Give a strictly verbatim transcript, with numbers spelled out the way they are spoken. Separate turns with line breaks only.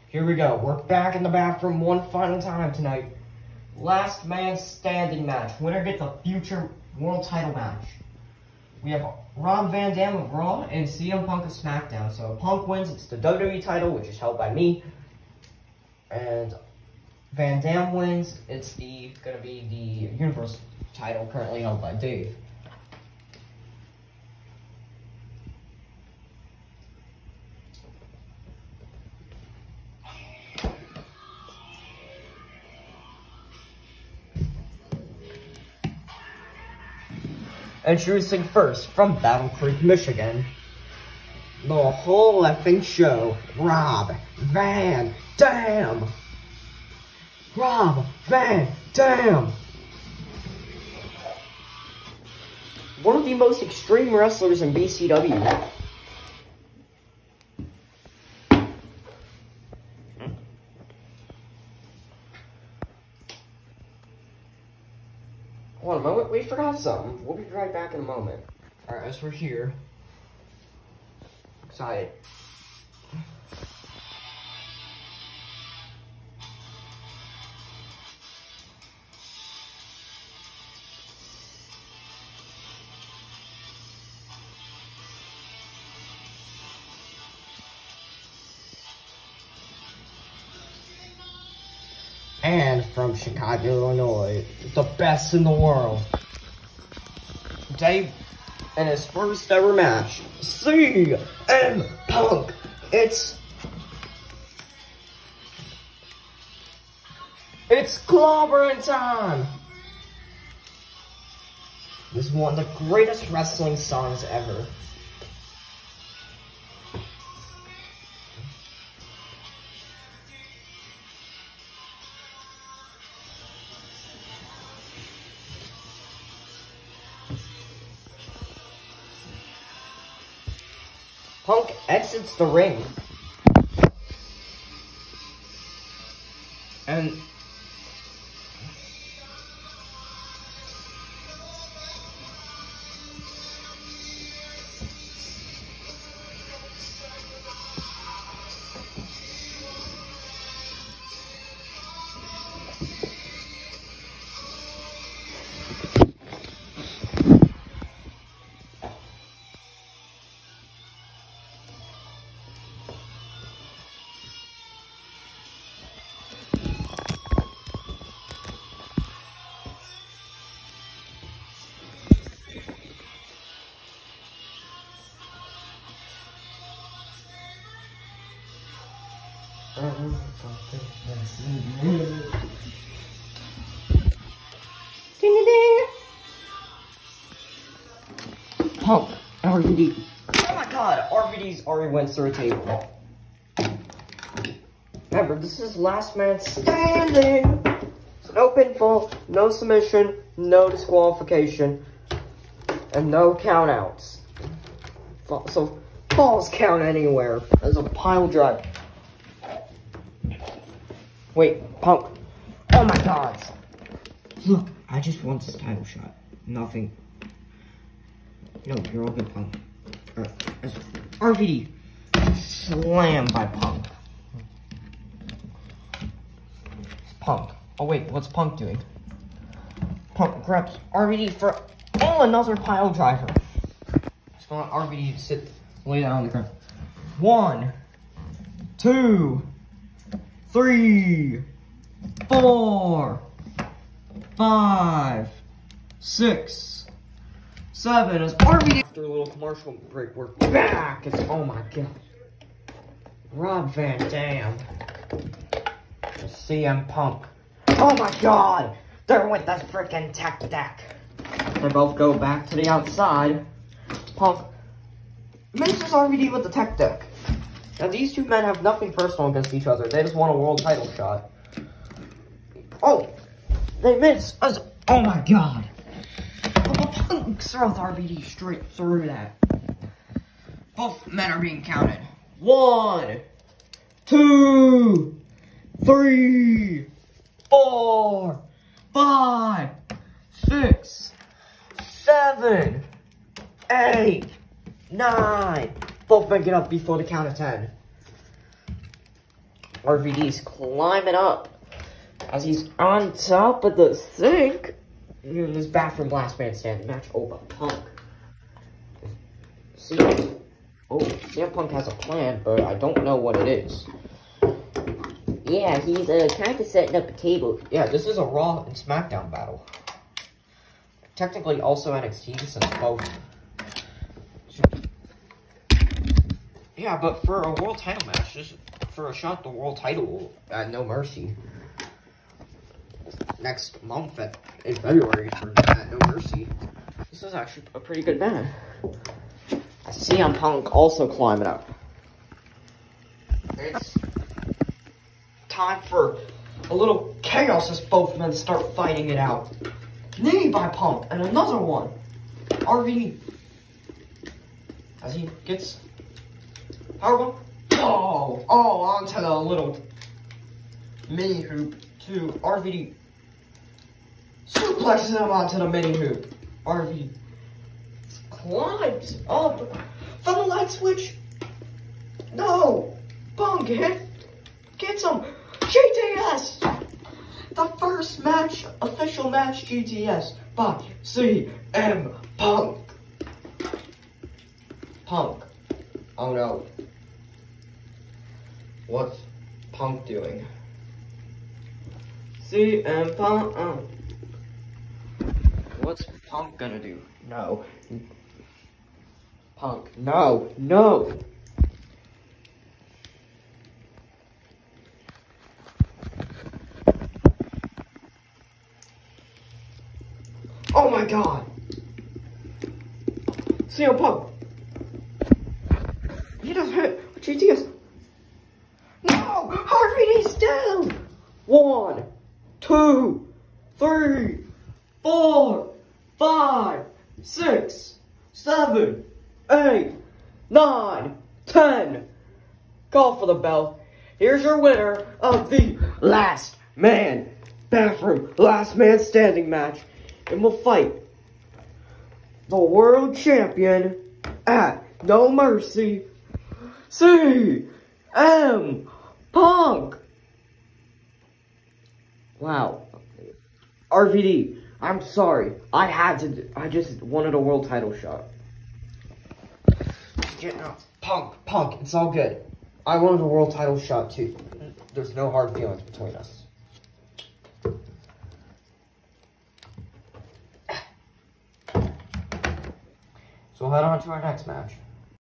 Here we go. We're back in the bathroom one final time tonight. Last man standing match. Winner gets a future world title match. We have Rob Van Dam of Raw and C M Punk of SmackDown. So if Punk wins, it's the W W E title, which is held by me. And Van Dam wins, it's the gonna be the Universal title, currently held by Dave. Introducing first, from Battle Creek, Michigan, the whole effing show, Rob Van Dam! Rob Van Dam! One of the most extreme wrestlers in B C W. Hold on a moment, we forgot something. We'll be right back in a moment. Alright, as we're here. Excited. And from Chicago, Illinois, the best in the world, Dave, in his first ever match, C M Punk. It's it's clobbering time. This is one of the greatest wrestling songs ever. Punk exits the ring. And ding ding ding. Punk, R V D. Oh my god, R V D's already went through a table. Remember, this is last man standing. It's an open fall, no submission, no disqualification, and no countouts. So falls count anywhere. There's a pile drive. Wait, Punk. Oh my god. Look, I just want this title shot. Nothing. No, you're all good, Punk. Alright, R V D. Slammed by Punk. Punk. Oh wait, what's Punk doing? Punk grabs R V D for oh, another pile driver. Just want R V D to sit, lay down on the ground. One, two, three, four, five, six, seven. As R V D after a little commercial break, we're back. It's oh my god, Rob Van Dam, C M Punk. Oh my god, they're with the freaking tech deck. They both go back to the outside. Punk misses R V D with the tech deck. Now, these two men have nothing personal against each other. They just want a world title shot. Oh, they miss. As, oh my god. Punk throws R V D straight through that. Both men are being counted. One, two, three, four, five, six, seven, eight, nine. Both men get up before the count of ten. R V D's climbing up as he's on top of the sink in this bathroom last man standing match. Oh, but Punk. See, oh, C M Punk has a plan, but I don't know what it is.
Yeah, he's uh, kind of setting up a table.
Yeah, this is a Raw and SmackDown battle. Technically, also N X T since both. Yeah, but for a world title match, just for a shot at the world title at No Mercy next month at, in February for at No Mercy, this is actually a pretty good match. C M Punk also climbing up. It's time for a little chaos as both men start fighting it out. Knee by Punk, and another one. R V D. As he gets powerbomb. Oh, oh, onto the little mini hoop to R V D. Suplexes him onto the mini hoop. R V D climbs up for the light switch. No, Punk hit. Gets him. G T S. The first match, official match G T S by C M Punk. Punk. Oh no. What's Punk doing? C M Punk. Uh. What's Punk gonna do? No. Punk. No. No. Oh my god! C M Punk! He doesn't hit! G T S! No! R V D's down! One, two, three, four, five, six, seven, eight, nine, ten. Call for the bell. Here's your winner of the Last Man Bathroom Last Man Standing match. And we'll fight the world champion at No Mercy, C M Punk. Wow. R V D, I'm sorry. I had to, I just wanted a world title shot. Getting up. Punk, Punk, it's all good. I wanted a world title shot too. There's no hard feelings between us. So we'll head on to our next match.